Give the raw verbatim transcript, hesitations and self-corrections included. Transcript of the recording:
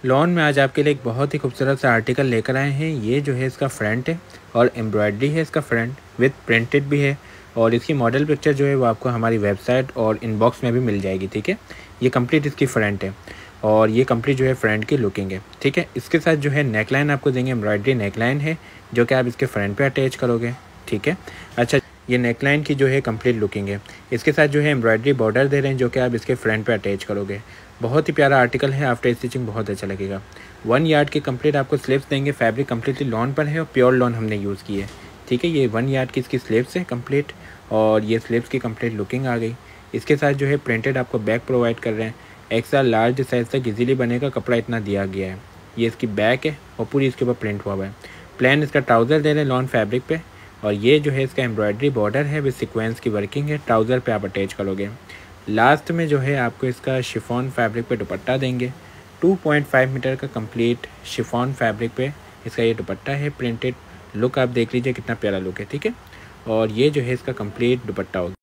Lawn में आज आपके लिए एक बहुत ही खूबसूरत सा आर्टिकल लेकर आए हैं। ये जो है इसका फ्रंट है और एम्ब्रॉयडरी है इसका फ्रंट विथ प्रिंटेड भी है और इसकी मॉडल पिक्चर जो है वो आपको हमारी वेबसाइट और इनबॉक्स में भी मिल जाएगी। ठीक है, ये कंप्लीट इसकी फ्रंट है और ये कंप्लीट जो है फ्रंट की लुकिंग है। ठीक है, इसके साथ जो है नेकलाइन आपको देंगे, एम्ब्रॉयडरी नेकलाइन है जो कि आप इसके फ्रंट पे अटैच करोगे। ठीक है, अच्छा ये नेकलाइन की जो है कंप्लीट लुकिंग है। इसके साथ जो है एम्ब्रॉयडरी बॉर्डर दे रहे हैं जो कि आप इसके फ्रंट पे अटैच करोगे। बहुत ही प्यारा आर्टिकल है, आफ्टर स्टिचिंग बहुत अच्छा लगेगा। वन यार्ड की कंप्लीट आपको स्लीव्स देंगे। फैब्रिक कम्प्लीटली लॉन पर है और प्योर लॉन हमने यूज़ की है। ठीक है, ये वन यार्ड की इसकी स्लीव्स है कंप्लीट और ये स्लीव्स की कंप्लीट लुकिंग आ गई। इसके साथ जो है प्रिंटेड आपको बैक प्रोवाइड कर रहे हैं। एक्स्ट्रा लार्ज साइज तक इजीली बनेगा, कपड़ा इतना दिया गया है। ये इसकी बैक है और पूरी इसके ऊपर प्रिंट हुआ हुआ है। प्लान इसका ट्राउज़र दे रहे हैं लॉन फैब्रिक पे और ये जो है इसका एम्ब्रॉयडरी बॉर्डर है विद सीक्वेंस की वर्किंग है। ट्राउज़र पे आप अटैच करोगे। लास्ट में जो है आपको इसका शिफॉन फैब्रिक पे दुपट्टा देंगे। टू पॉइंट फाइव मीटर का कंप्लीट शिफॉन फैब्रिक पे इसका ये दुपट्टा है। प्रिंटेड लुक आप देख लीजिए कितना प्यारा लुक है। ठीक है, और ये जो है इसका कंप्लीट दुपट्टा होगा।